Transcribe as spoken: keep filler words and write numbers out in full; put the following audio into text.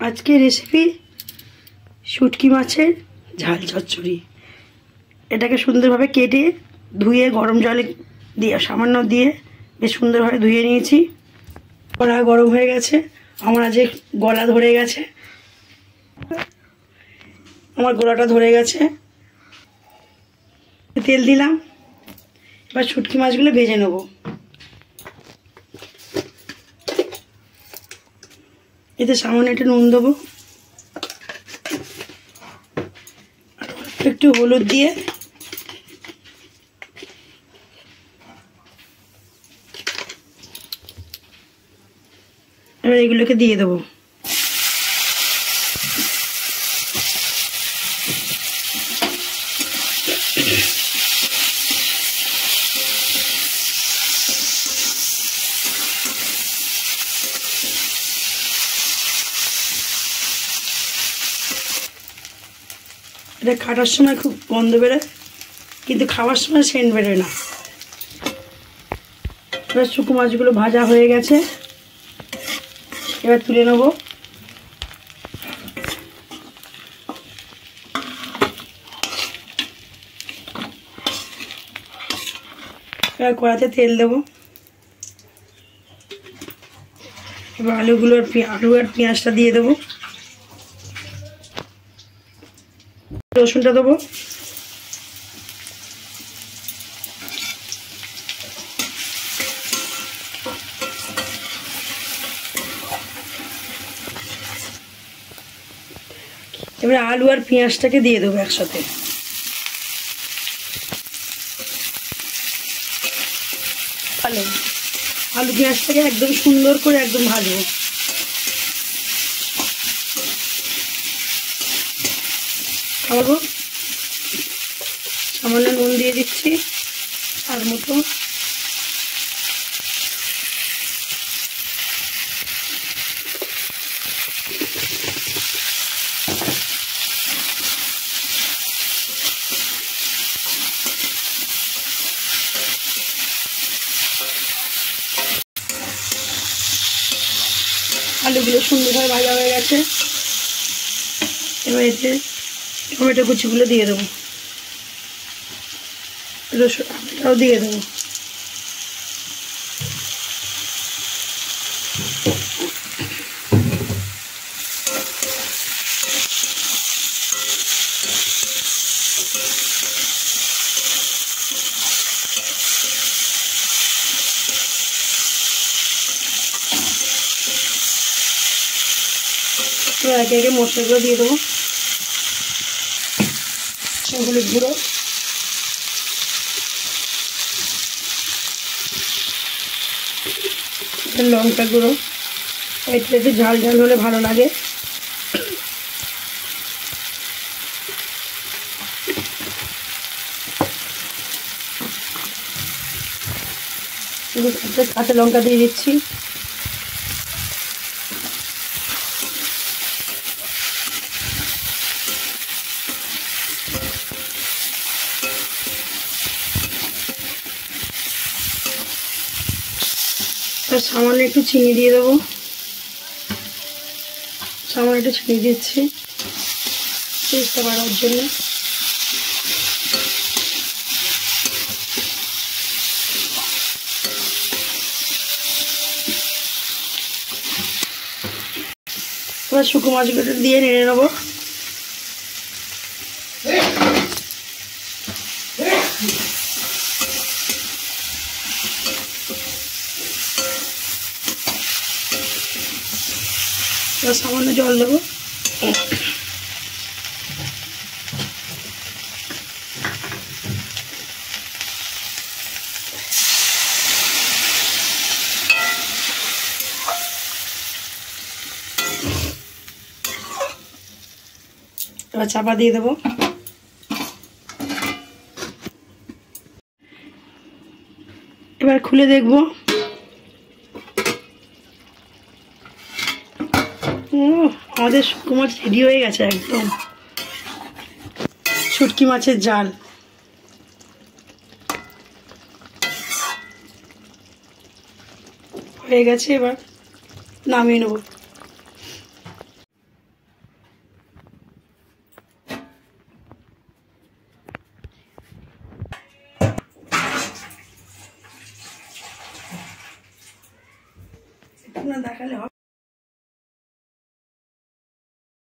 আজকে রেসিপি শুটকি মাছের ঝাল চচ্চড়ি। এটাকে সুন্দরভাবে কেটে ধুয়ে গরম জলে দিয়ে সামান্য দিয়ে বেশ সুন্দরভাবে ধুয়ে নিয়েছি। কড়া গরম হয়ে গেছে, আমার আজ গলা ধরে গেছে, আমার গলাটা ধরে গেছে। তেল দিলাম, এবার শুটকি মাছগুলো ভেজে নেব। এতে সামান্য একটু নুন দেবো, একটু হলুদ দিয়ে এবার এগুলোকে দিয়ে দেবো। এটা কাটার সময় খুব গন্ধ বেরোয়, কিন্তু খাওয়ার সময় সেন্ট বেরোয় না। এবার শুকনো মাছগুলো ভাজা হয়ে গেছে, এবার তুলে নেব। এবার কড়াতে তেল দেবো। এবার আলুগুলোর আলু আর পেঁয়াজটা দিয়ে দেবো, রসুনটা দেবো, এবার আলু আর পেঁয়াজটাকে দিয়ে দেবো একসাথে। ভালো আলু পেঁয়াজটাকে একদম সুন্দর করে একদম ভাজবো। খাবো, সামান্য নুন দিয়ে দিচ্ছি আর মতো। আলুগুলো সুন্দরভাবে ভাজা হয়ে গেছে, এবার এতে টমেটো কুচিগুলো দিয়ে দেবো, রসুনটাও দিয়ে দেবো। একে একে মশলাগুলো দিয়ে দেবো। হলুদ গুঁড়ো, লঙ্কা গুঁড়ো, এটা একটু ঝাল ঝাল হলে ভালো লাগে। কাঁচা লঙ্কা দিয়ে দিচ্ছি, সামান্য একটু চিনি দিয়ে দেবো, সামান্য একটু চিনি দিচ্ছি টেস্টটা বাড়ার জন্য। এবার শুকনো মাছগুলো দিয়ে নেড়ে নেবো। এবার সামান্য জল দেবো, এবার চাপা দিয়ে দেবো। এবার খুলে দেখবো, আমাদের শুকনো মাছ রেডি হয়ে গেছে একদম। শুটকি মাছের ঝাল হয়ে গেছে, এবার নামিয়ে নেব। না দেখালে হবে?